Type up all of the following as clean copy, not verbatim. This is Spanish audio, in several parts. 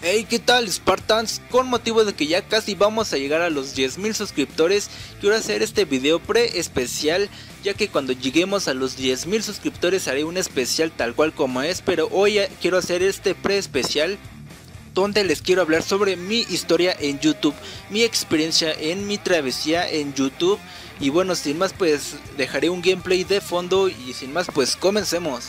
Hey, ¿qué tal, Spartans? Con motivo de que ya casi vamos a llegar a los 10.000 suscriptores, quiero hacer este video especial, ya que cuando lleguemos a los 10.000 suscriptores haré un especial tal cual como es, pero hoy quiero hacer este especial donde les quiero hablar sobre mi historia en YouTube, mi experiencia en mi travesía en YouTube. Y bueno, sin más pues dejaré un gameplay de fondo y sin más pues comencemos.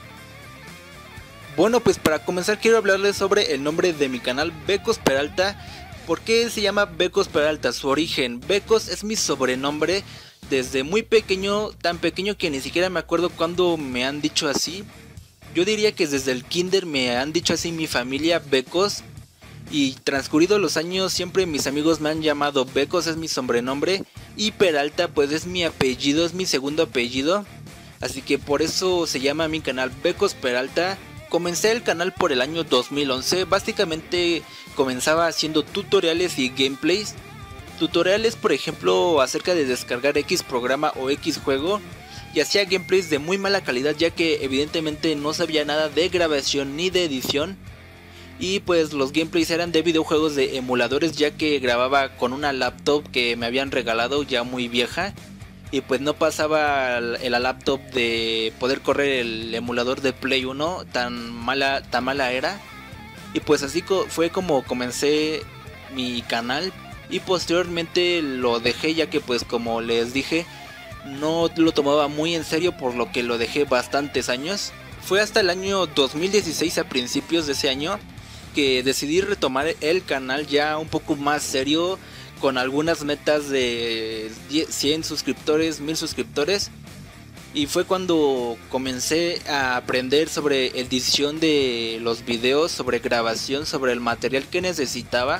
Bueno, pues para comenzar quiero hablarles sobre el nombre de mi canal, Becos Peralta. ¿Por qué se llama Becos Peralta? Su origen. Becos es mi sobrenombre desde muy pequeño, tan pequeño que ni siquiera me acuerdo cuándo me han dicho así. Yo diría que desde el kinder me han dicho así mi familia, Becos. Y transcurridos los años siempre mis amigos me han llamado Becos, es mi sobrenombre. Y Peralta pues es mi apellido, es mi segundo apellido. Así que por eso se llama mi canal Becos Peralta. Comencé el canal por el año 2011, básicamente comenzaba haciendo tutoriales y gameplays. Tutoriales, por ejemplo, acerca de descargar X programa o X juego. Y hacía gameplays de muy mala calidad, ya que evidentemente no sabía nada de grabación ni de edición. Y pues los gameplays eran de videojuegos de emuladores, ya que grababa con una laptop que me habían regalado ya muy vieja. Y pues no pasaba la laptop de poder correr el emulador de Play 1, tan mala era. Y pues así fue como comencé mi canal. Y posteriormente lo dejé, ya que pues como les dije, no lo tomaba muy en serio, por lo que lo dejé bastantes años. Fue hasta el año 2016, a principios de ese año, que decidí retomar el canal ya un poco más serio, con algunas metas de 100 suscriptores, 1000 suscriptores. Y fue cuando comencé a aprender sobre edición de los videos, sobre grabación, sobre el material que necesitaba.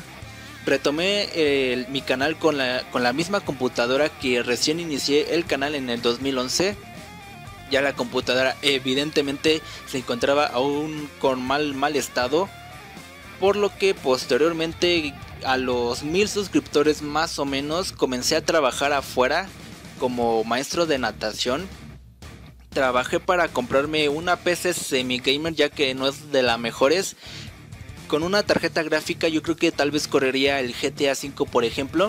Retomé mi canal con la misma computadora que recién inicié el canal en el 2011. Ya la computadora evidentemente se encontraba aún con mal estado, por lo que posteriormente a los 1000 suscriptores más o menos comencé a trabajar afuera como maestro de natación. Trabajé para comprarme una PC semi gamer, ya que no es de las mejores. Con una tarjeta gráfica yo creo que tal vez correría el GTA V, por ejemplo.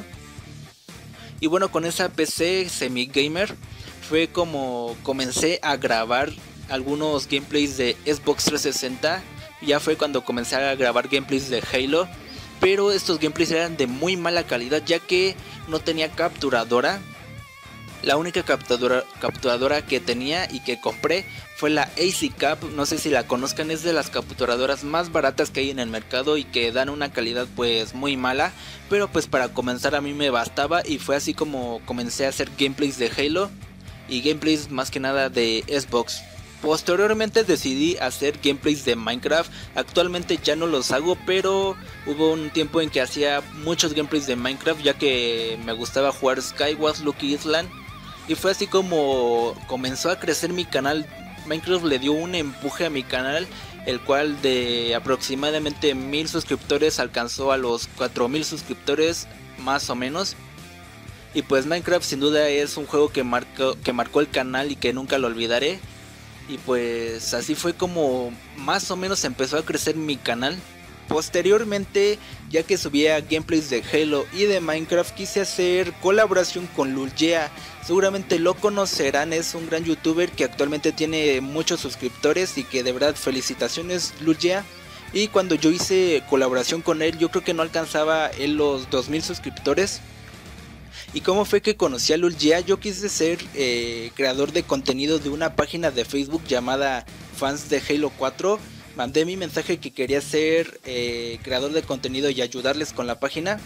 Y bueno, con esa PC semi gamer fue como comencé a grabar algunos gameplays de Xbox 360. Ya fue cuando comencé a grabar gameplays de Halo, pero estos gameplays eran de muy mala calidad, ya que no tenía capturadora. La única capturadora que tenía y que compré fue la ACCAP. No sé si la conozcan, es de las capturadoras más baratas que hay en el mercado y que dan una calidad pues muy mala, pero pues para comenzar a mí me bastaba. Y fue así como comencé a hacer gameplays de Halo y gameplays más que nada de Xbox. Posteriormente decidí hacer gameplays de Minecraft. Actualmente ya no los hago, pero hubo un tiempo en que hacía muchos gameplays de Minecraft, ya que me gustaba jugar Skyward Lucky Island. Y fue así como comenzó a crecer mi canal. Minecraft le dio un empuje a mi canal, el cual de aproximadamente 1000 suscriptores alcanzó a los 4000 suscriptores más o menos. Y pues Minecraft sin duda es un juego que marcó el canal y que nunca lo olvidaré. Y pues así fue como más o menos empezó a crecer mi canal. Posteriormente, ya que subía gameplays de Halo y de Minecraft, quise hacer colaboración con Luljea. Seguramente lo conocerán, es un gran youtuber que actualmente tiene muchos suscriptores y que de verdad felicitaciones, Luljea. Y cuando yo hice colaboración con él, yo creo que no alcanzaba él los 2000 suscriptores. ¿Y cómo fue que conocí a Luljea? Yo quise ser creador de contenido de una página de Facebook llamada Fans de Halo 4. Mandé mi mensaje que quería ser creador de contenido y ayudarles con la página.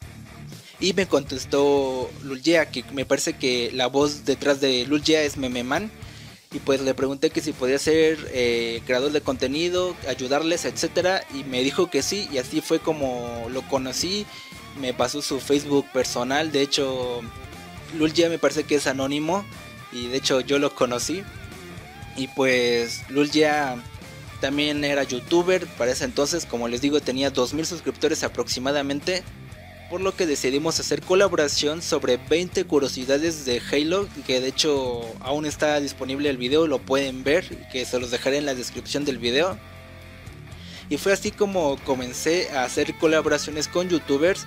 Y me contestó Luljea, que me parece que la voz detrás de Luljea es Mememan. Y pues le pregunté que si podía ser creador de contenido, ayudarles, etcétera. Y me dijo que sí, y así fue como lo conocí. Me pasó su Facebook personal. De hecho, Luljea me parece que es anónimo, y de hecho yo lo conocí. Y pues Luljea también era youtuber para ese entonces. Como les digo, tenía 2000 suscriptores aproximadamente, por lo que decidimos hacer colaboración sobre 20 curiosidades de Halo, que de hecho aún está disponible el video, lo pueden ver, que se los dejaré en la descripción del video. y fue así como comencé a hacer colaboraciones con youtubers.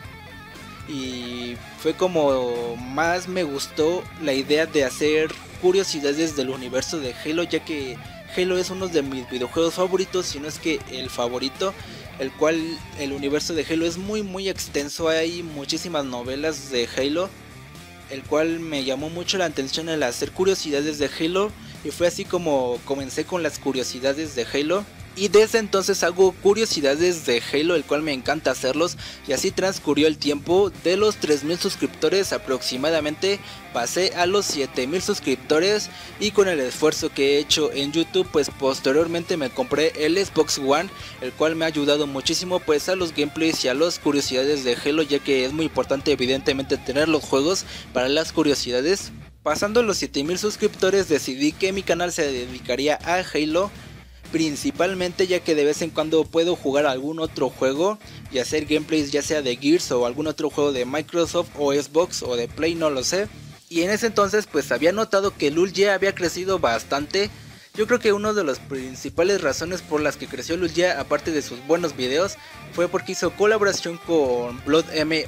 Y fue como más me gustó la idea de hacer curiosidades del universo de Halo, ya que Halo es uno de mis videojuegos favoritos, si no es que el favorito, el cual el universo de Halo es muy extenso. Hay muchísimas novelas de Halo, el cual me llamó mucho la atención el hacer curiosidades de Halo, y fue así como comencé con las curiosidades de Halo. Y desde entonces hago curiosidades de Halo, el cual me encanta hacerlos, y así transcurrió el tiempo. De los 3000 suscriptores aproximadamente pasé a los 7000 suscriptores, y con el esfuerzo que he hecho en YouTube pues posteriormente me compré el Xbox One, el cual me ha ayudado muchísimo pues a los gameplays y a las curiosidades de Halo, ya que es muy importante evidentemente tener los juegos para las curiosidades. Pasando los 7000 suscriptores decidí que mi canal se dedicaría a Halo, principalmente ya que de vez en cuando puedo jugar algún otro juego y hacer gameplays, ya sea de Gears o algún otro juego de Microsoft o Xbox o de Play, no lo sé. Y en ese entonces pues había notado que Lul Ya había crecido bastante. Yo creo que una de las principales razones por las que creció Lul Ya, aparte de sus buenos videos, fue porque hizo colaboración con Blood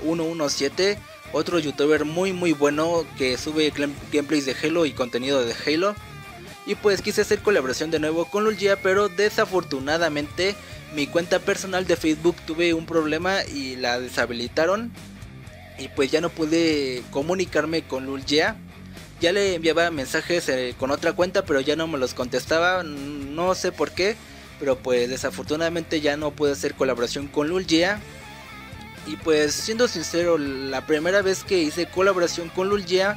M117, otro youtuber muy bueno que sube gameplays de Halo y contenido de Halo. Y pues quise hacer colaboración de nuevo con Lul Ya, pero desafortunadamente mi cuenta personal de Facebook tuve un problema y la deshabilitaron. Y pues ya no pude comunicarme con Lul Ya. Ya le enviaba mensajes con otra cuenta, pero ya no me los contestaba, no sé por qué. Pero pues desafortunadamente ya no pude hacer colaboración con Lul Ya. Y pues siendo sincero, la primera vez que hice colaboración con Lul Ya,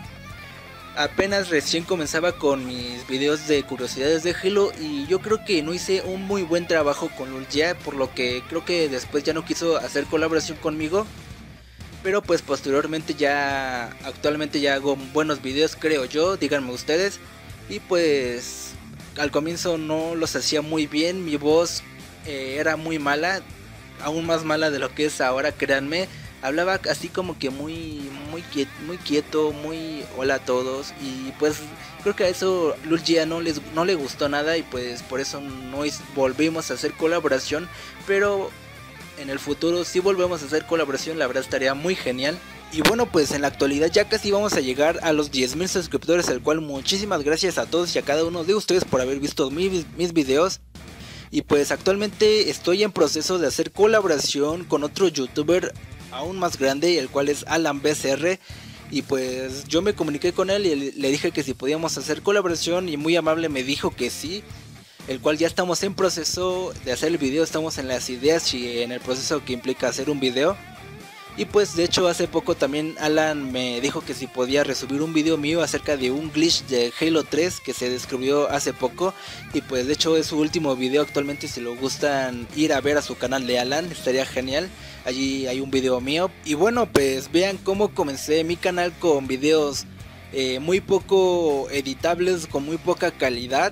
apenas recién comenzaba con mis videos de curiosidades de Halo, y yo creo que no hice un muy buen trabajo con Lul Ya, por lo que creo que después ya no quiso hacer colaboración conmigo. Pero pues posteriormente actualmente ya hago buenos videos, creo yo, díganme ustedes. Y pues al comienzo no los hacía muy bien, mi voz era muy mala, aún más mala de lo que es ahora, créanme. Hablaba así como que muy quieto, muy hola a todos, y pues creo que a eso Lul Ya no le gustó nada, y pues por eso no volvimos a hacer colaboración. Pero en el futuro si volvemos a hacer colaboración, la verdad estaría muy genial. Y bueno, pues en la actualidad ya casi vamos a llegar a los 10.000 suscriptores, el cual muchísimas gracias a todos y a cada uno de ustedes por haber visto mis videos. Y pues actualmente estoy en proceso de hacer colaboración con otro youtuber aún más grande, el cual es Alan BCR. Y pues yo me comuniqué con él y le dije que si podíamos hacer colaboración, y muy amable me dijo que sí, el cual ya estamos en proceso de hacer el video, estamos en las ideas y en el proceso que implica hacer un video. Y pues de hecho hace poco también Alan me dijo que si podía resubir un video mío acerca de un glitch de Halo 3 que se descubrió hace poco. Y pues de hecho es su último video actualmente, si lo gustan ir a ver a su canal de Alan, estaría genial. Allí hay un video mío. Y bueno, pues vean cómo comencé mi canal con videos muy poco editables, con muy poca calidad.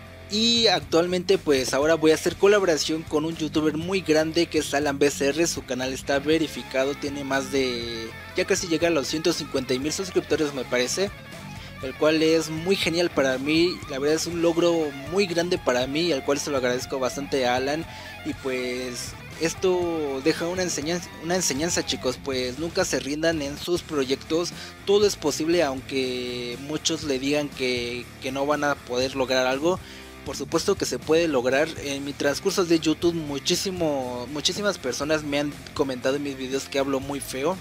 Y actualmente pues ahora voy a hacer colaboración con un youtuber muy grande que es Alan BCR. Su canal está verificado, tiene más de... ya casi llega a los 150.000 suscriptores me parece, el cual es muy genial para mí. La verdad es un logro muy grande para mí, al cual se lo agradezco bastante a Alan. Y pues esto deja una enseñanza, chicos, pues nunca se rindan en sus proyectos. Todo es posible, aunque muchos le digan que no van a poder lograr algo. Por supuesto que se puede lograr. En mi transcurso de YouTube muchísimas personas me han comentado en mis videos que hablo muy feo.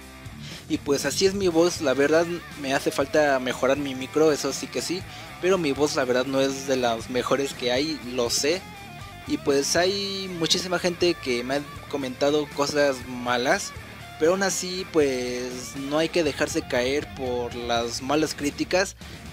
Y pues así es mi voz, la verdad me hace falta mejorar mi micro, eso sí que sí. Pero mi voz la verdad no es de las mejores que hay, lo sé. Y pues hay muchísima gente que me ha comentado cosas malas, pero aún así pues no hay que dejarse caer por las malas críticas.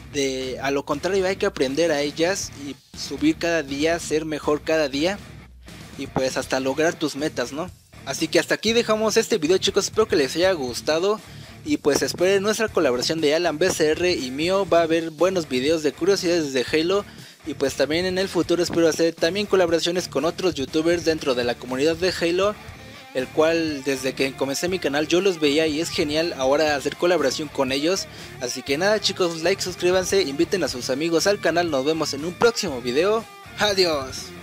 A lo contrario, hay que aprender a ellas y subir cada día, ser mejor cada día, y pues hasta lograr tus metas, ¿no? Así que hasta aquí dejamos este video, chicos, espero que les haya gustado. Y pues esperen nuestra colaboración de Alan BCR y mío, va a haber buenos videos de curiosidades de Halo. Y pues también en el futuro espero hacer también colaboraciones con otros youtubers dentro de la comunidad de Halo, el cual desde que comencé mi canal yo los veía y es genial ahora hacer colaboración con ellos. Así que nada, chicos, like, suscríbanse, inviten a sus amigos al canal, nos vemos en un próximo video. Adiós.